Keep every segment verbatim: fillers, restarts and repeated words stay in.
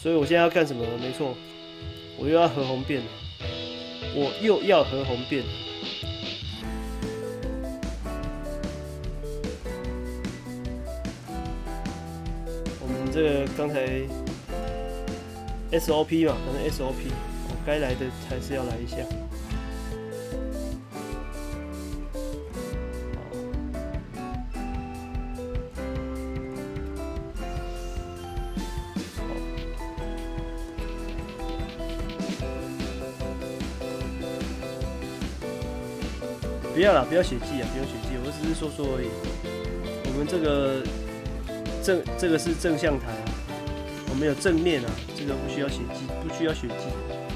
所以我现在要干什么呢？没错，我又要合红变了，我又要合红变了。我们这个刚才 S O P 嘛，反正 S O P， 我该来的还是要来一下。 不要啦，不要血迹啊，不用血迹，我只是说说而已。我们这个正这个是正向台啊，我们有正面啊，这个不需要血迹，不需要血迹。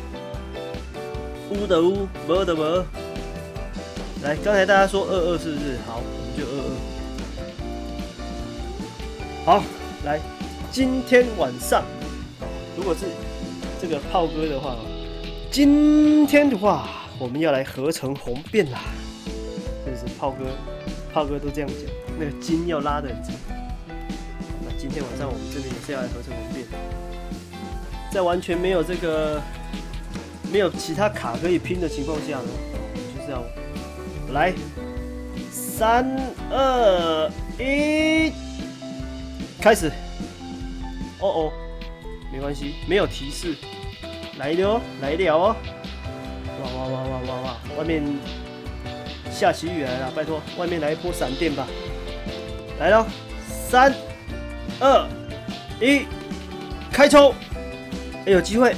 乌的乌，没的没。来，刚才大家说二二是不是？好，我们就二二。好，来，今天晚上，如果是这个炮哥的话，今天的话，我们要来合成红变啦。 就是炮哥，炮哥都这样讲，那个筋要拉得很长。那今天晚上我们这边也是要来合成红变，在完全没有这个没有其他卡可以拼的情况下呢，我们就是要来三二一，开始。哦哦，没关系，没有提示，来了哦，来了哦！哇哇哇哇哇哇，外面。 下起雨来了，拜托，外面来一波闪电吧！来了，三、二、一，开抽！哎，有机会！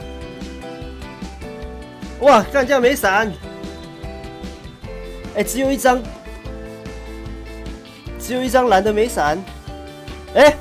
哇，干这样没闪！哎，只有一张，只有一张蓝的没闪。哎，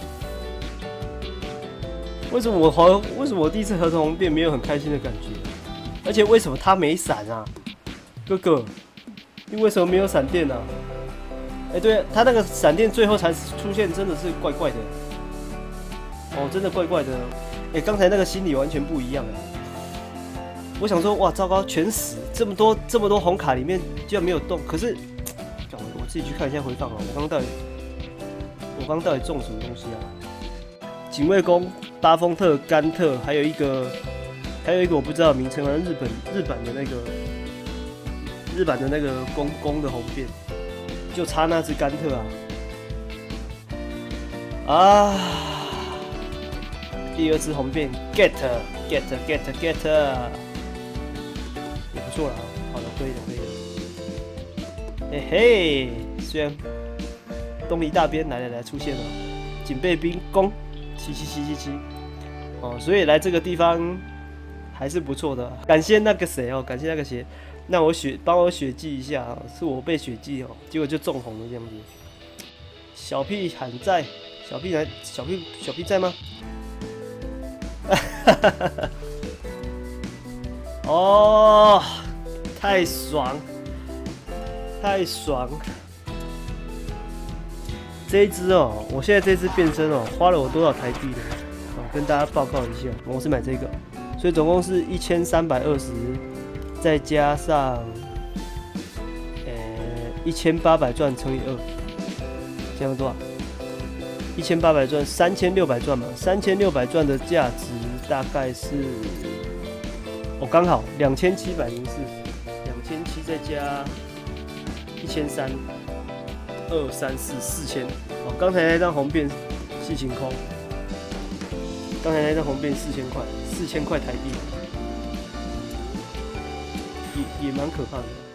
为什么我好？为什么我第一次合成红变没有很开心的感觉？而且为什么他没闪啊，哥哥？ 你为什么没有闪电呢、啊？哎、欸，对，他那个闪电最后才出现，真的是怪怪的。哦，真的怪怪的。哎、欸，刚才那个心理完全不一样啊。我想说，哇，糟糕，全死，这么多这么多红卡里面居然没有动。可是，我我自己去看一下回放啊，我刚刚到底我刚刚到底中什么东西啊？警卫宫、巴丰特、甘特，还有一个还有一个我不知道名称啊，日本日版的那个。 日版的那个公公的红变，就差那只甘特啊！啊，第二只红变 get get get get， 也不错了啊，好了，可以了，可以了。嘿嘿，虽然东篱大边来来来出现了，警备兵攻七七七七七，哦，所以来这个地方还是不错的。感谢那个谁哦，感谢那个谁。 那我血帮我血祭一下啊，是我被血祭哦，结果就中红了这样子。小屁喊在，小屁来，小屁小屁在吗？哦，太爽，太爽！这一只哦，我现在这只变身哦，花了我多少台币呢？哦，跟大家报告一下，我是买这个，所以总共是一千三百二十。 再加上，呃，一千八百钻乘以二，这样多少？一千八百钻，三千六百钻嘛。三千六百钻的价值大概是，哦，刚好两千七百零四，两千七再加一千三，二三四四千。哦，刚才那张红变细晴空，刚才那张红变四千块，四千块台币。 也也蛮可怕的。